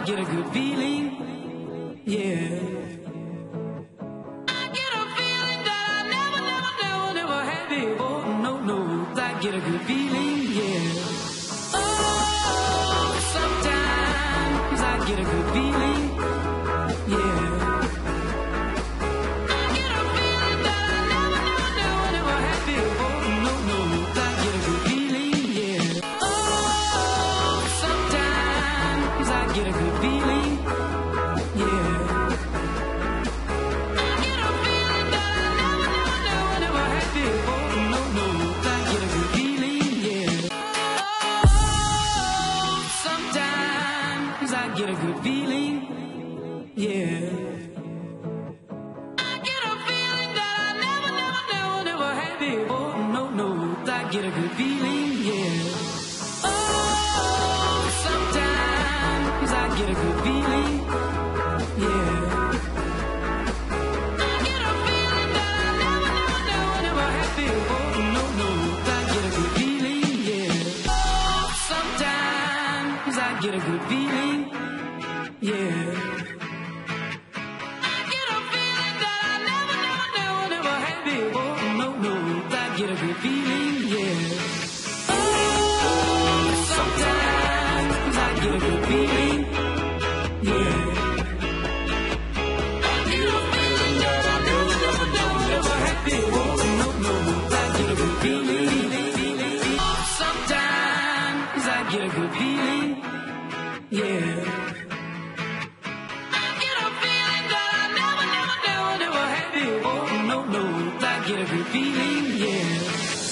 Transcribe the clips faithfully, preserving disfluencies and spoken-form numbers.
get a good feeling, yeah. I get a feeling that I never, never, never, never had before. No, no, I get a good feeling, yeah. Oh, sometimes I get a good feeling, yeah. I get a feeling that I never, never, never, never had before. No, no, I get a good feeling, yeah. Oh, sometimes I get a good feeling, yeah. I get a feeling that I never, never, never, never had before. No, no, I get a good feeling, yeah. Oh, sometimes I get a good feeling, yeah. I get a feeling that I never, never, never, never had before. No, no, I get a good feeling, yeah. Oh, sometimes I get a good feeling, yeah. I get a feeling that I never, never, never, never had before. No, no, I get a good feeling, yeah. Oh, sometimes I get a good feeling, yeah. I get a feeling that I never, never, never, never had before. No, no, I get a good feeling, yeah. Oh, sometimes I get a good feeling, yeah. I get a feeling that I never, never, never, never had before. No, no, I get a good feeling. Oh, sometimes I get a good feeling, yeah. I get a feeling that I never, never, never, never had before. No, no, I get a good feeling, yeah.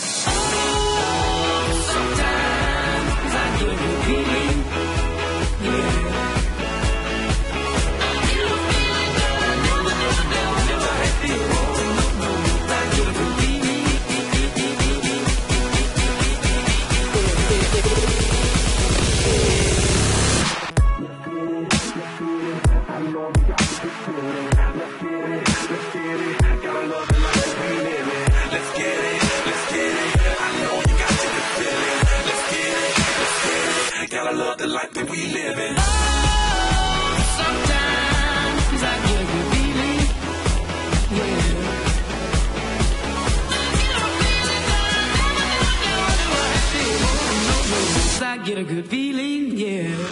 Oh, sometimes I get a good feeling, yeah. I get a feeling that I never, never, never, never had before. No, no, I get a good feeling, Gotta love the life that we live in. oh, sometimes I get a good feeling, yeah. I get a feeling that I never, never, never, never had before. No, no, I get a good feeling, yeah.